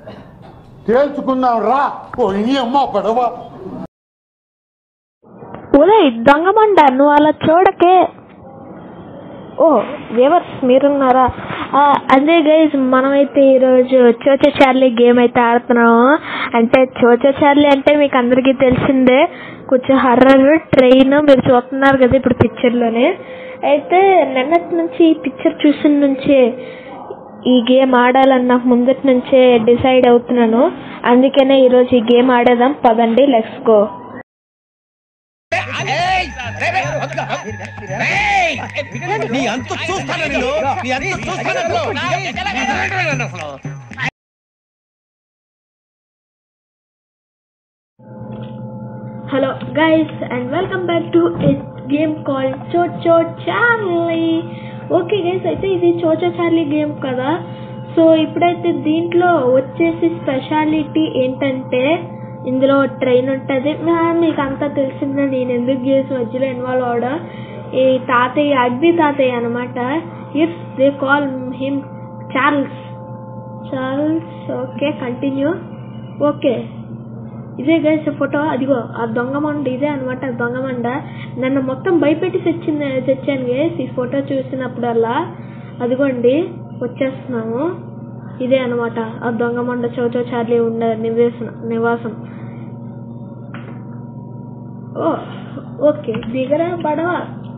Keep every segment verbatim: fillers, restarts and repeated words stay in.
తేల్చుకుందాం రా. ఓ ఈ అమ్మ పడవ. ఉదయ్ దొంగమండ, నువ్వు అలా చూడకే. ఓ వ్యూవర్స్ మీరున్నారా? అదే గైజ్, మనమైతే ఈరోజు చోచో చార్లీ గేమ్ అయితే ఆడుతున్నాము. అంటే చోచో చార్లీ అంటే మీకు అందరికీ తెలిసిందే, కొంచెం హర్రర్ ట్రైన్ మీరు చూస్తున్నారు కదా ఇప్పుడు పిక్చర్లోనే. అయితే నిన్నటి నుంచి ఈ పిక్చర్ చూసిన నుంచే ఈ గేమ్ ఆడాలని నాకు ముందటి నుంచే డిసైడ్ అవుతున్నాను. అందుకనే ఈరోజు ఈ గేమ్ ఆడేదాం, పదండి let's go. Hello guys and welcome back to a game called choo choo Charlie. Okay guys, అయితే ఇది చోచో చార్లీ గేమ్ కదా. సో ఇప్పుడైతే దీంట్లో వచ్చేసి స్పెషాలిటీ ఏంటంటే ఇందులో ట్రైన్ ఉంటుంది. మీకు అంతా తెలిసిందే, నేను ఎందుకు గేమ్స్ మధ్యలో ఇన్వాల్వ్ అవడా. ఈ తాతయ్య అగ్ని తాతయ్య అనమాట. It's they call him Charles Charles okay continue. Okay ఇదే గైస్ ఫోటో, అదిగో ఆ దొంగమండ ఇదే అనమాట. దొంగమండ నన్ను మొత్తం భయపెట్టి తెచ్చింది తెచ్చాను గైస్ ఈ ఫోటో చూసినప్పుడల్లా. అదిగోండి వచ్చేస్తున్నాము. ఇదే అనమాట ఆ దొంగమండ చోచో చార్లీ ఉండే నివేశన నివాసం. ఓ ఓకే దిగరా పడవ.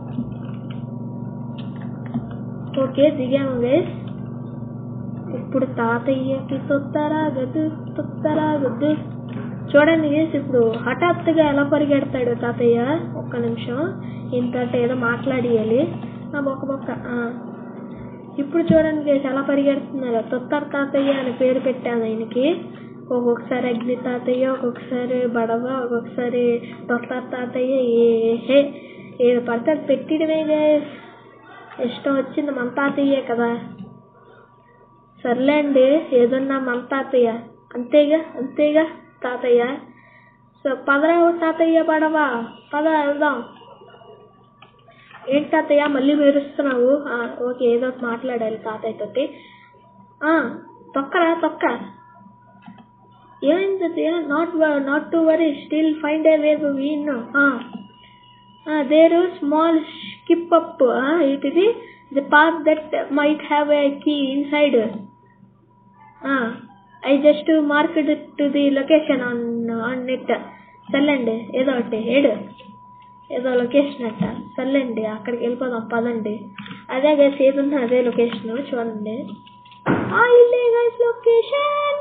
ఓకే దిగాము గైస్. ఇప్పుడు తాతయ్యకి తొత్తరా గదు తొత్తరా గదు. చూడండి గైస్, ఇప్పుడు హఠాత్తుగా ఎలా పరిగెడతాడు తాతయ్య. ఒక్క నిమిషం, ఇంత ఏదో మాట్లాడియాలి నా బొక్క బొక్క. ఇప్పుడు చూడండి గైస్ ఎలా పరిగెడుతున్నారు. తొత్తర తాతయ్య అని పేరు పెట్టాను ఆయనకి. ఒక్కొక్కసారి అగ్ని తాతయ్య, ఒక్కొక్కసారి బడవ, ఒక్కొక్కసారి తొత్తర తాతయ్య. ఏ ఏది పడితే అది పెట్టిడమే గైస్, ఇష్టం వచ్చింది. మన తాతయ్యే కదా, సర్లేండి ఏదన్నా మన తాతయ్య అంతేగా అంతేగా తాతయ్య. సో పదరా తాతయ్య పడవా, పద వెళ్దాం. ఏంటి తాతయ్య మళ్ళీ మెరుస్తున్నావు? ఓకే ఏదో మాట్లాడాలి తాతయ్య తోటి. తొక్కరా తొక్క. ఏమైంది తాతయ్య? Not not to worry, still find a way to win. There small skip up. It is the path that might have a key inside. I just marked to the location on on net. సర్లేండి ఏదో ఒకటి ఏడు ఏదో location అట్ట. సర్లేండి అక్కడికి వెళ్ళిపోదాం పదండి. అదే గైస్ ఏదున్నా అదే లొకేషన్. చూడండి ఇల్లే గైస్ లొకేషన్.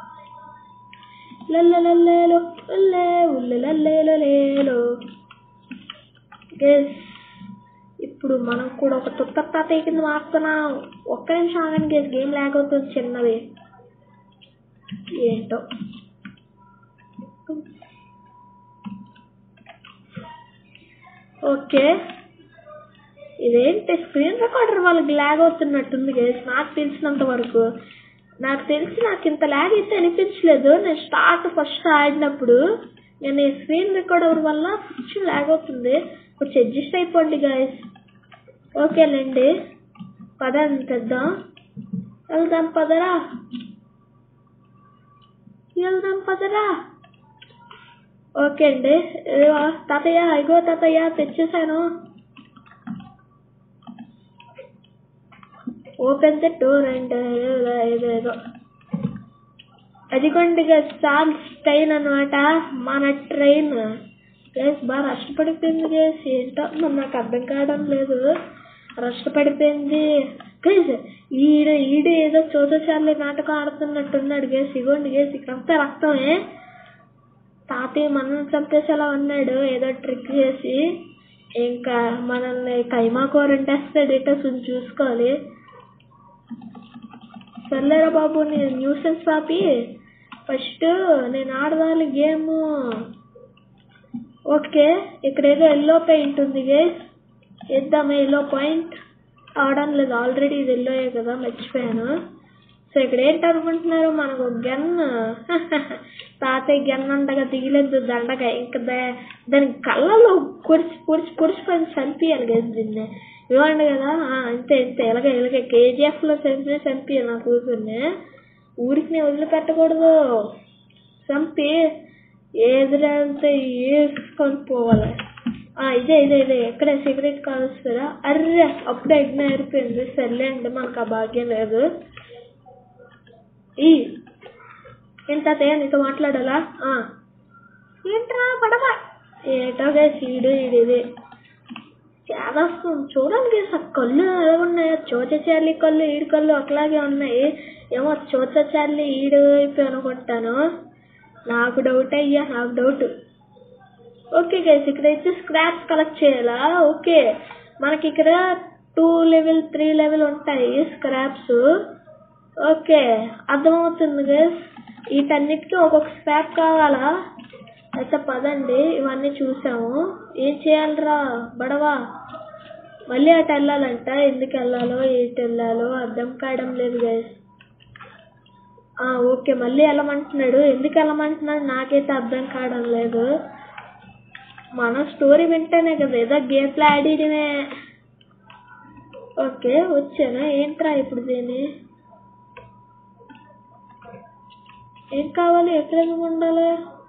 లల్లలల్లేలో ఉల్లే ఉల్లె లల్లేలో లేలో. గైస్ ఇప్పుడు మనం కూడా ఒక తొత్త తాతయ్య కింద మారుతున్నాం. ఒక్క నిమిషం ఆగండి గైస్, గేమ్ ల్యాగ్ అవుతుంది చిన్నది. ఏంటో ఓకే ఇదేంటి స్క్రీన్ రికార్డర్ వాళ్ళకి ల్యాగ్ అవుతున్నట్టుంది గైస్ నాకు తెలిసినంత వరకు. నాకు తెలిసి నాకు ఇంత ల్యాగ్ అయితే అనిపించలేదు నేను స్టార్ట్ ఫస్ట్ ఆడినప్పుడు. నేను ఈ స్క్రీన్ రికార్డర్ వల్ల కొంచెం ల్యాగ్ అవుతుంది, కొంచెం అడ్జస్ట్ అయిపోండి గైస్. ఓకేలేండి పదండి తెద్దాం, వెళ్దాం పదరా వెళ్దాం పదరా. ఓకే అండి తాతయ్య, ఇగో తాతయ్య తెచ్చేసాను. ఓపెన్ ద డోర్ అండ్ ఏదేదో. అదిగోండి చార్ల్స్ ట్రైన్ అనమాట మన ట్రైన్. గైస్ బాగా రష్టపడిపోయింది గైస్, ఏంటో నాకు అర్థం కావడం లేదు. రష్టపడిపోయింది గైస్. ఈడ ఈడ ఏదో చోచో చార్లీ నాటకం ఆడుతున్నట్టున్నాడు గైస్. ఇగోండి గైస్ ఇక్కడంతా రక్తమే. తాతయ్య మనల్ని చంపేసేలా ఉన్నాడు ఏదో ట్రిక్ చేసి. ఇంకా మనల్ని కైమా కూరంటేస్తాడు ఇటో చూసుకోవాలి. సర్లేరా బాబు నేను న్యూసెన్స్ ఆపి ఫస్ట్ నేను ఆడదాలి గేమ్. ఓకే ఇక్కడ ఏదో ఎల్లో పెయింట్ ఉంది గైస్, వేద్దామే. ఎల్లో పాయింట్ అవడం లేదు, ఆల్రెడీ ఇది ఎల్లోయే కదా మర్చిపోయాను. సో ఇక్కడ ఏంటనుకుంటున్నారు, మనకు గన్. తాతయ్య గన్ ఉండగా దిగిలేదు దండగా. ఇంకా దాని కళ్ళలో పొడిచి పొడిచి పొడిచిపోయి చంపియాలి కదా దీన్ని. ఇవ్వండి కదా అంతే అంతే. ఇలాగే ఇలాగే కేజీఎఫ్ లో చంపిన చంపియాలి నా కూతుర్ని. ఊరికి వదిలిపెట్టకూడదు. చంపి ఏదిరంతా వేసుకొని పోవాలి. ఇదే ఇదే ఇదే ఎక్కడే సిగరెట్ కాలుస్తారా? అర్రే అప్పుడే యజ్ఞ అయిపోయింది. సర్లే అండి, మనకు ఆ భాగ్యం లేదు. ఈ ఎంత నీతో మాట్లాడాలా? ఏంట్రా పడవ? ఏటో సీడు ఇది చేదస్తుంది. చూడండి కళ్ళు ఎలా ఉన్నాయో. చోచచార్లి కళ్ళు ఈడు కళ్ళు ఒకలాగే ఉన్నాయి. ఏమో చోచచార్లి ఈడు అయిపోయి అనుకుంటాను. నాకు డౌట్ అయ్యా, నాకు డౌట్. ఓకే గైస్, ఇక్కడైతే స్క్రాప్స్ కలెక్ట్ చేయాలా? ఓకే, మనకి ఇక్కడ టూ లెవెల్ త్రీ లెవెల్ ఉంటాయి స్క్రాప్స్. ఓకే అర్థమవుతుంది గైస్. వీటన్నిటికీ ఒక్కొక్క స్క్రాప్ కావాలా? అయితే పదండి, ఇవన్నీ చూసాము. ఏం చేయాలరా బడవా? మళ్ళీ అటు వెళ్ళాలంట. ఎందుకు వెళ్ళాలో ఎటు వెళ్ళాలో అర్థం కావడం లేదు గైస్. ఓకే మళ్ళీ వెళ్ళమంటున్నాడు. ఎందుకు వెళ్ళమంటున్నాడు నాకైతే అర్థం కావడం లేదు. మన స్టోరీ వింటేనే కదా ఏదో గేమ్ ప్లే ఆడినే. ఓకే వచ్చాను. ఏంట్రా ఇప్పుడు దీన్ని ఏం కావాలి? ఎక్కడ ఉండాలి?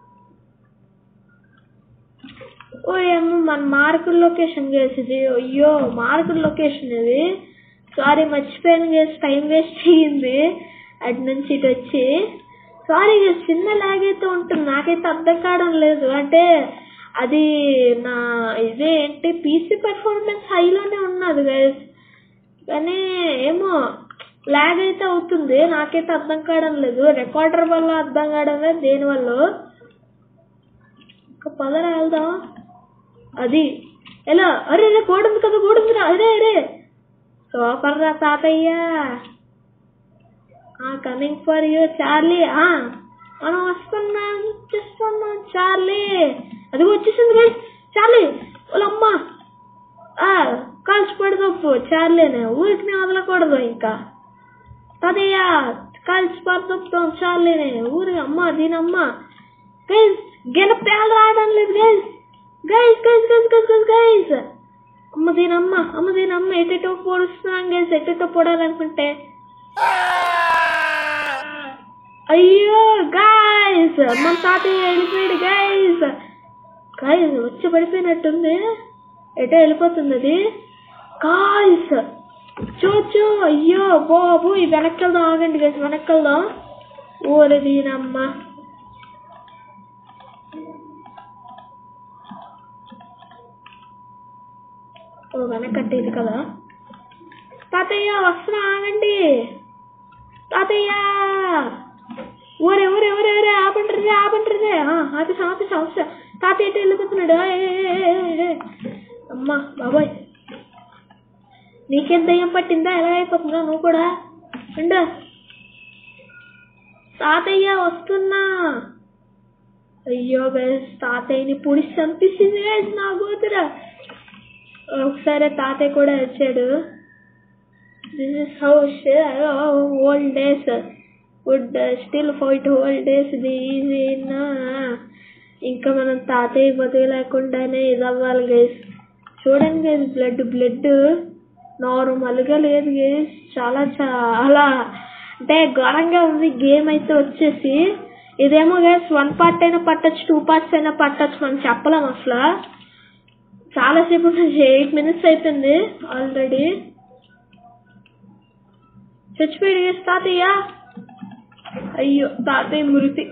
ఓ ఏమో మన మార్కుల లొకేషన్ చేసింది. అయ్యో మార్కుల లొకేషన్ ఇది. సారీ మర్చిపోయాను గేస్, టైం వేస్ట్ అయ్యింది అటు నుంచి ఇటు వచ్చి. సారీ గేస్, చిన్న లాగ్ అయితే ఉంటుంది. నాకైతే అర్థం కావడం లేదు. అంటే అది నా ఇదే ఏంటి పీసీ పెర్ఫార్మెన్స్ హైలోనే ఉన్నది గైస్, కానీ ఏమో లాగ్ అయితే అవుతుంది. నాకైతే అర్థం కావడం లేదు. రికార్డర్ వల్ల అర్థం కావడం లేదు, దేనివల్ల. ఇంకా పదరా వెళ్దాం. అది ఎలా? అరే అరే గోడుంది కదా, గోడుందిరా. అరే అరే సూపర్ రా తాతయ్య. Coming for you Charlie. మనం వస్తున్నాం, చూస్తున్నాం చార్లీ. అది వచ్చేసింది గైస్. చార్లీ వాళ్ళమ్మ కాల్చి పడదప్పు. చార్లీనే ఊరికి వదలకూడదు. ఇంకా తాతయ్య కాల్చి పడదప్పుతాం చార్లీనే ఊరికి. అమ్మ దీనమ్మ గైస్, గెలపేలు రావడం లేదు guys. Guys guys guys guys guys guys అమ్మ దీనమ్మ, అమ్మ దీనమ్మ. ఎటెటో పొడుస్తున్నాం గైస్, ఎటెటో పొడాలనుకుంటే. అయ్యో గైస్, మన తాతయ్య వెళ్ళిపోయాడు గైస్. గైస్ వచ్చి పడిపోయినట్టుంది. ఎటో వెళ్ళిపోతుంది అది గైస్. చూచు అయ్యో బాబు, ఈ వెనక్కి వెళ్దాం. ఆగండి గైస్, వెనక్కి వెళ్దాం. ఓరే దీనమ్మ. ఓ వెనకట్టేది కదా. తాతయ్య వస్తున్నా, ఆగండి తాతయ్య. ఊరే ఊరే ఊరే ఊరే ఆపంటారు ఆపంటారు. ఆపేసా ఆపేసా వస్తా. తాతయ్య ఎటు వెళ్ళిపోతున్నాడు? అమ్మా బాబాయ్, నీకేం దయ్యం పట్టిందా? ఎలా అయిపోతుందా నువ్వు కూడా? అండ్ తాతయ్య వస్తున్నా. అయ్యో గైస్, తాతయ్యని పుడిచి చంపిస్తుంది గైస్ నా కూతురు. ఒకసారి తాతయ్య కూడా వచ్చాడు. This is how old days would still fight old days the easy. ఇంకా మనం తాతయ్య బతుకు లేకుండానే ఇది అవ్వాలి గైస్. చూడండి గైస్, బ్లడ్ బ్లడ్ నార్మల్గా లేదు గైస్. చాలా చాలా అంటే ఘోరంగా ఉంది గేమ్ అయితే వచ్చేసి. ఇదేమో గైస్ వన్ పార్ట్ అయినా పట్టచ్చు, టూ పార్ట్స్ అయినా పట్టచ్చు, మనం చెప్పలేం అసలు. చాలాసేపు ఎయిట్ మినిట్స్ అయిపోయింది ఆల్రెడీ. చచ్చిపోయాడు గైస్ తాతయ్య. అయ్యో తాతయ్య మృతి.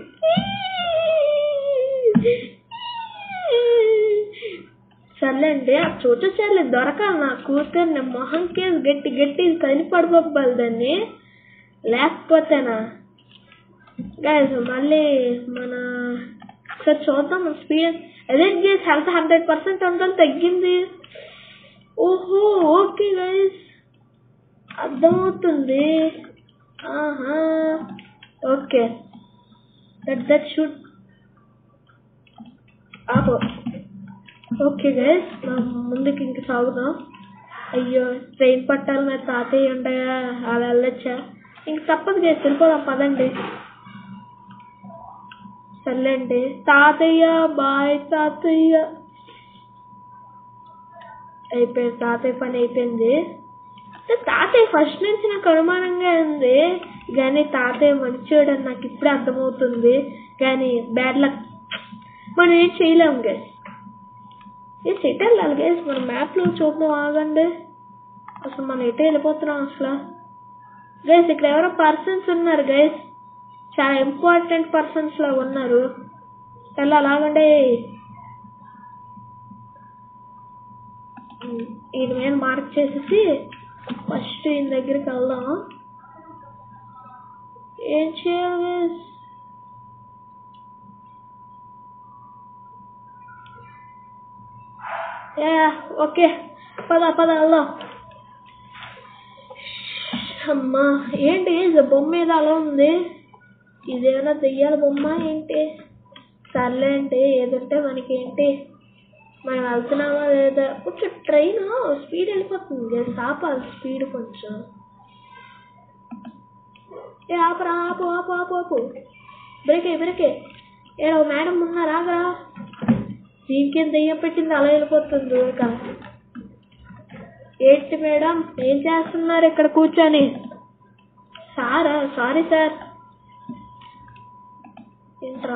సర్లేండి, ఆ చోటు చాలే దొరకాలి నా కూతుర్ని. మొహం కేసు గట్టి గట్టి కనిపడిపోవాలి దాన్ని, లేకపోతేనా గైస్. మళ్ళీ మన ఒకసారి చూద్దాం స్పీడ్. అదే గైస్ హెల్త్ హండ్రెడ్ పర్సెంట్ ఉండాలి, తగ్గింది. ఓహో ఓకే గైస్, అర్థమవుతుంది. ఆహా ఓకే, దట్ దట్ షుడ్ ఆపో. ఓకే గైస్, ముందుకి ఇంక సాగుదాం. అయ్యో ట్రైన్ పట్టాలి, మరి తాతయ్య ఉండగా అలా వెళ్ళొచ్చా? ఇంక తప్పదు గైస్, వెళ్ళిపోదాం పదండి. సర్లేండి తాతయ్య, బాయ్ తాతయ్య. అయిపోయింది తాతయ్య పని అయిపోయింది. తాతయ్య ఫస్ట్ నుంచి నాకు అనుమానంగా ఉంది, కానీ తాతయ్య మంచోడు అని నాకు ఇప్పుడే అర్థమవుతుంది. కానీ బ్యాడ్ లక్, మనం ఏం చేయలేము గైస్. ఏ ఎటు వెళ్ళాలి గైస్? మన మ్యాప్లో చూద్దాం, ఆగండి. అసలు మనం ఎటు వెళ్ళిపోతున్నాం అసలు? గైస్ ఇక్కడ ఎవరో పర్సన్స్ ఉన్నారు గైస్, చాలా ఇంపార్టెంట్ పర్సన్స్ లాగా ఉన్నారు. వెళ్ళాలి, ఆగండి. ఈయన మీద మార్క్ చేసేసి ఫస్ట్ ఈయన దగ్గరికి వెళ్దాం. ఏం చేయాలి? ఓకే పద పద వెళ్దాం. అమ్మా ఏంటి బొమ్మ మీద అలా ఉంది? ఇదేమైనా దెయ్యాల బొమ్మ ఏంటి? సర్లే ఏంటి, ఏదంటే మనకేంటి, మనం వెళ్తున్నామా లేదా? కొంచెం ట్రైన్ స్పీడ్ వెళ్ళిపోతుంది, ఆపాలి స్పీడ్ కొంచెం. ఏ ఆపరా, ఆపు ఆపు ఆపు ఆపు బ్రేకే బ్రేకే. ఏ మేడం ఉన్నారా? ఆగరా, దీనికేం దెయ్యం పెట్టింది అలా వెళ్ళిపోతుంది. ఇక ఏంటి మేడం ఏం చేస్తున్నారు ఇక్కడ కూర్చొని? సారా? Sorry sir. ఏంట్రా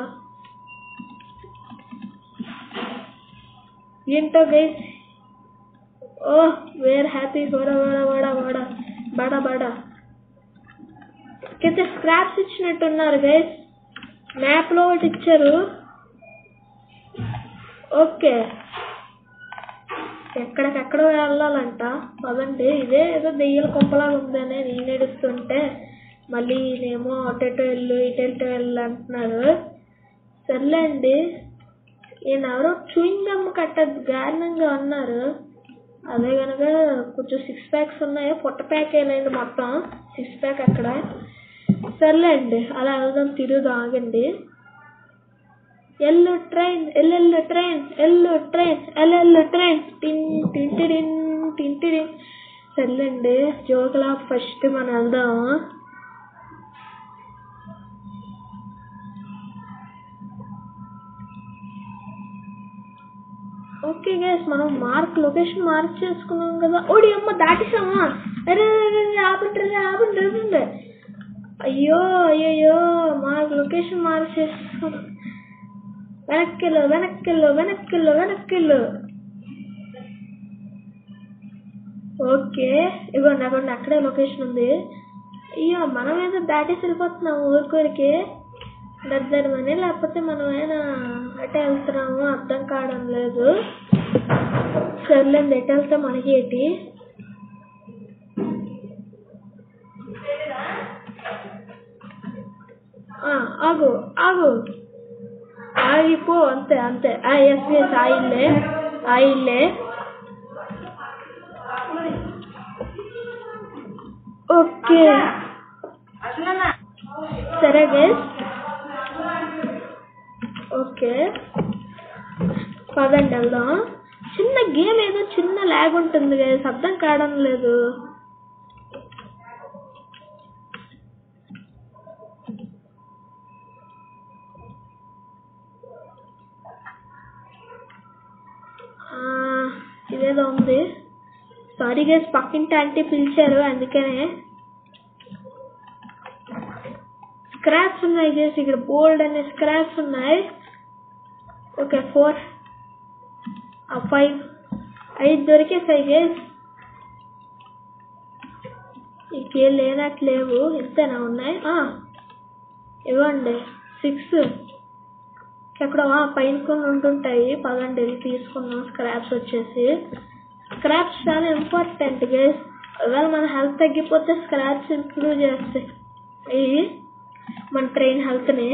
ఏంటో గైస్? ఓ వేర్ హ్యాపీ బడా బడా బడా బడా బడా బడా అయితే స్క్రాప్స్ ఇచ్చినట్టున్నారు గైస్, మ్యాప్ లో ఒకటి ఇచ్చారు. ఓకే ఎక్కడికెక్కడ వెళ్ళాలంట, పదండి. ఇదే ఏదో దెయ్యాల కొంపలాగా ఉందనే నేను ఏడుస్తుంటే మళ్ళీ నేమో అటెటో వెళ్ళు ఇటెటో వెళ్ళు అంటున్నారు. సర్లే అండి. ఈయన ఎవరో చూయింగ్ గమ్ కట్ట దారుణంగా ఉన్నారు. అదే కనుక కొంచెం సిక్స్ ప్యాక్స్ ఉన్నాయి, పొట్ట ప్యాక్ ఏమైంది మొత్తం సిక్స్ ప్యాక్ అక్కడ. సర్లే అండి అలా వెళ్దాం, తిరుగుదాం, ఆగండి. ఎల్లు ట్రైన్ ఎల్లెల్లు ట్రైన్ ఎల్లు ట్రైన్ ఎల్లెల్లు ట్రైన్ టిన్ టింటిడిన్ టింటిడిన్. సర్లేండి జోకులా ఫస్ట్ మనం వెళ్దాం. ఓకే గైస్ మనం మార్క్ లొకేషన్ మార్క్ చేసుకున్నాం కదా. ఓడి అమ్మ దాటిసామా? అరే ఆపండి ఆపండి. అయ్యో అయ్యయ్యో మార్క్ లొకేషన్ మార్క్ చేసుకున్నాం. వెనక్కిళ్ళు వెనక్కిళ్ళు వెనక్కిళ్ళు వెనక్కిళ్ళు. ఓకే ఇవ్వండి అవ్వండి, అక్కడే లొకేషన్ ఉంది. అయ్యో మనం ఏదో దాటేసి వెళ్ళిపోతున్నాము ఊరికోరికి దగ్గరమని, లేకపోతే మనం ఏమైనా అటే వెళ్తున్నాము అర్థం కావడం లేదు. సర్లేండి ఎటు వెళ్తే మనకి ఏంటి? ఆగు ఆగు ఆగిపో, అంతే అంతే. ఎస్ ఎస్ ఆయిల్లే ఆయిల్లే. ఓకే సరే గైస్, ఓకే పదండి వెళ్దాం. చిన్న గేమ్ ఏదో చిన్న ల్యాగ్ ఉంటుంది గైస్, అర్థం కావడం లేదు. ఇదేదో ఉంది. సారీ గైస్ పక్కింటి ఆంటీ పిలిచారు అందుకనే. స్క్రాప్స్ ఉన్నాయి గైస్ ఇక్కడ, బోల్డ్ అనే స్క్రాప్స్ ఉన్నాయి. ఓకే ఫోర్ ఫైవ్ ఐదు దొరికేసాయి గైస్. ఇంకేం లేనట్లేవు, ఇంతేనా ఉన్నాయి? ఇవ్వండి సిక్స్. ఎక్కడ పైన కొన్ని ఉంటుంటాయి, పదండి వెళ్ళి తీసుకున్నాం. స్క్రాప్స్ వచ్చేసి స్క్రాప్స్ చాలా ఇంపార్టెంట్ గైస్. ఒకవేళ మన హెల్త్ తగ్గిపోతే స్క్రాప్స్ ఇంప్రూవ్ చేస్తాయి ఇవి మన ట్రైన్ హెల్త్ని.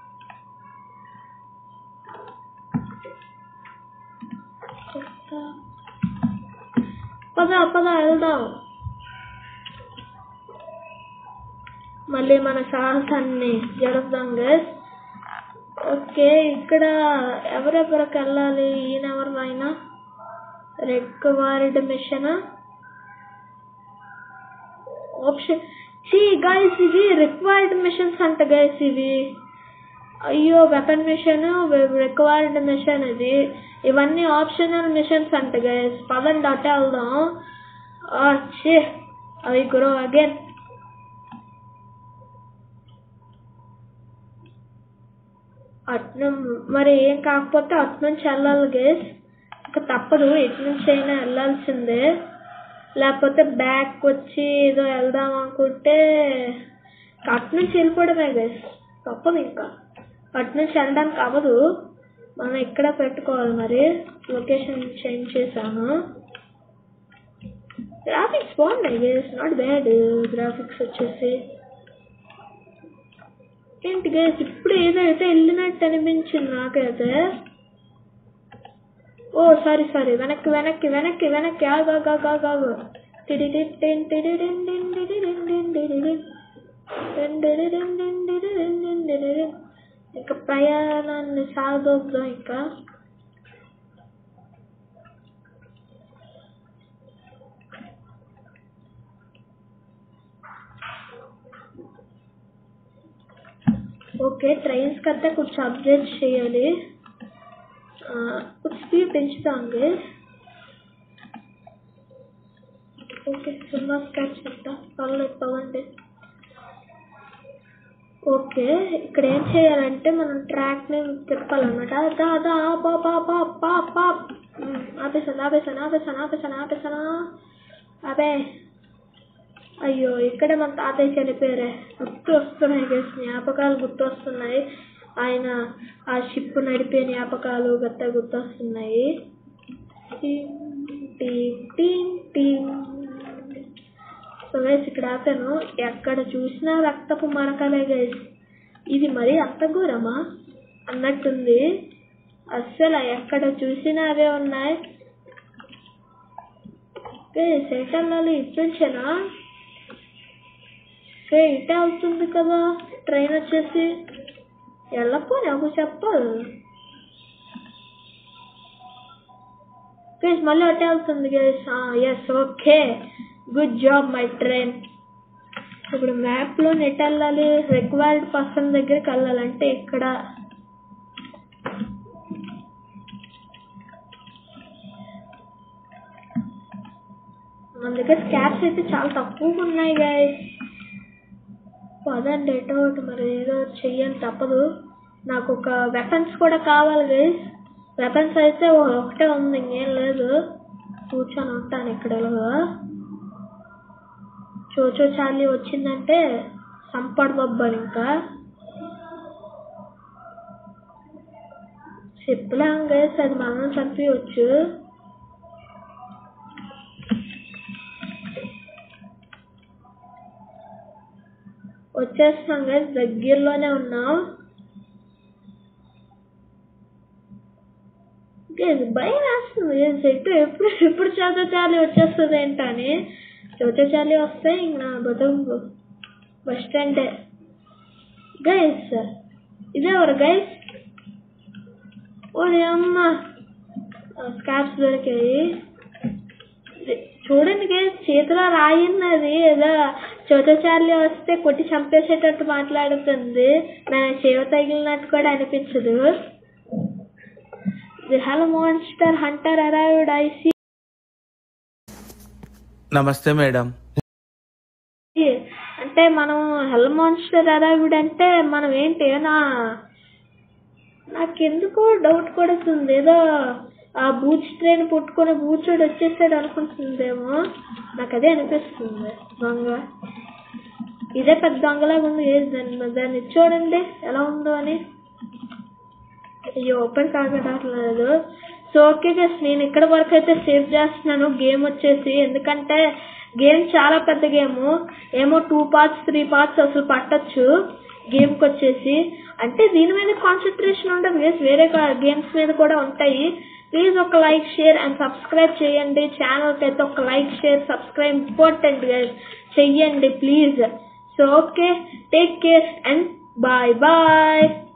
పద పద వెళ్దాం. మళ్ళీ మన సాహసాన్ని జరుపుదాం గైస్. ఓకే ఇక్కడ ఎవరెవరికి వెళ్ళాలి? ఈయన ఎవరు ఆయన? Required mission option see guys, ఇవి రిక్వైర్డ్ మిషన్స్ అంట గైస్ ఇవి. అయ్యో వెపన్ మిషన్, రిక్వైర్డ్ మిషన్, ఇది ఇవన్నీ ఆప్షనల్ మిషన్స్ అంట గైస్. పదండి అటే వెళ్దాం. అవి గ్రో అగైన్. అటు మరి ఏం కాకపోతే అటు నుంచి వెళ్ళాలి గైస్, ఇంకా తప్పదు, ఇటు నుంచి అయినా వెళ్ళాల్సిందే. లేకపోతే బ్యాక్ వచ్చి ఏదో వెళ్దాం అనుకుంటే అటు నుంచి వెళ్ళిపోవడమే గైస్, తప్పదు. ఇంకా అటు నుంచి వెళ్ళడానికి అవ్వదు, మనం ఇక్కడ పెట్టుకోవాలి. మరి లొకేషన్ చేంజ్ చేశాను. గ్రాఫిక్స్ బాగున్నాయి గైస్, నాట్ బ్యాడ్ గ్రాఫిక్స్ వచ్చేసి. ఏంటి గైస్ ఇప్పుడు ఏదైతే వెళ్ళినట్టు అనిపించింది నాకైతే. ఓ సారీ సారీ వెనక్కి వెనక్కి వెనక్కి వెనక్కి ఆగాగాగాగు. ఇంకా ప్రయాణాన్ని సాగొద్దాం. ఇంకా ఓకే ట్రైన్స్ కన్నా కొంచెం అప్డేట్ చేయాలి, కొంచెం స్పీడ్ పెంచుతాం గైస్. ఓకే సున్నా స్కాచ్ చెప్తా, పర్లేదు పదండి. ఓకే ఇక్కడ ఏం చేయాలంటే మనం ట్రాక్ని తిప్పాలన్నమాట. దా దా పా పా పా పా పా ఆపేసాను ఆపేసాను ఆపేసాను ఆపేసాను ఆపేసానా అదే. అయ్యో ఇక్కడ మన తాతయ్య చనిపోయారే, గుర్తు వస్తున్నాయి గైస్, జ్ఞాపకాలు గుర్తు వస్తున్నాయి. ఆయన ఆ షిప్ నడిపే జ్ఞాపకాలు గట్ట గుర్తొస్తున్నాయి. సో గైస్ ఇక్కడ ఆపాను, ఎక్కడ చూసినా రక్తపు మరకలే గైస్. ఇది మరి అంత ఘోరమా అన్నట్టుంది, అస్సలు ఎక్కడ చూసినా అవే ఉన్నాయి గైస్. ఎటు వెళ్ళాలి, ఇటు నుంచేనా? ఇటే అవుతుంది కదా ట్రైన్ వచ్చేసి, వెళ్ళపో నాకు చెప్పాలి గైస్. మళ్ళీ అటే అవుతుంది guys. Yes okay good job my train. ఇప్పుడు మ్యాప్లో ఎటు వెళ్ళాలి, రిక్వైర్డ్ పర్సన్ దగ్గరికి వెళ్ళాలంటే ఇక్కడ. మన దగ్గర స్కాప్స్ అయితే చాలా తక్కువగా ఉన్నాయి గైస్. పదండి ఎటో ఒకటి మరి ఏదో చెయ్యాలి, తప్పదు. నాకు ఒక వెపన్స్ కూడా కావాలి గైస్. వెపన్స్ అయితే ఒకటే ఉంది, ఇంకేం లేదు. కూర్చొని ఉంటాను ఇక్కడ. చోచో చార్లీ వచ్చిందంటే సంపడు బొబ్బలు. ఇంకా చెప్పలేం గైస్, అది మనం చంపవచ్చు. వచ్చేస్తున్నాం గైస్, దగ్గరలోనే ఉన్నాం గైస్. భయం వేస్తుంది గైస్, ఎటు ఎప్పుడు ఎప్పుడు చోచో చార్లీ వచ్చేస్తుంది ఏంటని. చోచో చార్లీ వస్తే ఇంక నా బతుకు బస్ స్టాండే గైస్. ఇదేవరు గైస్? ఓరే అమ్మ స్కాప్స్ దొరికాయి. చూడండి గైస్, చేతిలో రాయిన్నది, ఏదో చోచో చార్లీ వస్తే కొట్టి చంపేసేటట్టు మాట్లాడుతుంది. నా చేవ తగిలినట్టు కూడా అనిపించదు. Hello monster hunter arrived I see. నమస్తే మేడం. అంటే మనం హెల్ మాన్స్టర్ అరైవ్డ్ అంటే మనం ఏంటి, నా నాకెందుకో డౌట్ కొడుతుంది. ఏదో ఆ బూచ్ ట్రైన్ పుట్టుకొని బూచోడు వచ్చేసాడు అనుకుంటుందేమో, నాకు అదే అనిపిస్తుంది. దొంగ ఇదే పెద్ద దొంగలాగా ఉంది. దాన్ని దాన్ని చూడండి ఎలా ఉందో అని. అయ్యో ఓపెన్ కాగట్లేదు. సో ఓకే గైస్, నేను ఇక్కడ వరకు అయితే సేవ్ చేస్తున్నాను గేమ్ వచ్చేసి. ఎందుకంటే గేమ్ చాలా పెద్ద గేమ్, ఏమో టూ పార్ట్స్ త్రీ పార్ట్స్ అసలు పట్టచ్చు గేమ్కి వచ్చేసి. అంటే దీని మీద కాన్సన్ట్రేషన్ ఉండదు గైస్, వేరే గేమ్స్ మీద కూడా ఉంటాయి. ప్లీజ్ ఒక లైక్ షేర్ అండ్ సబ్స్క్రైబ్ చేయండి. ఛానల్కి అయితే ఒక like share subscribe important guys, చెయ్యండి please. So okay, take care and bye bye.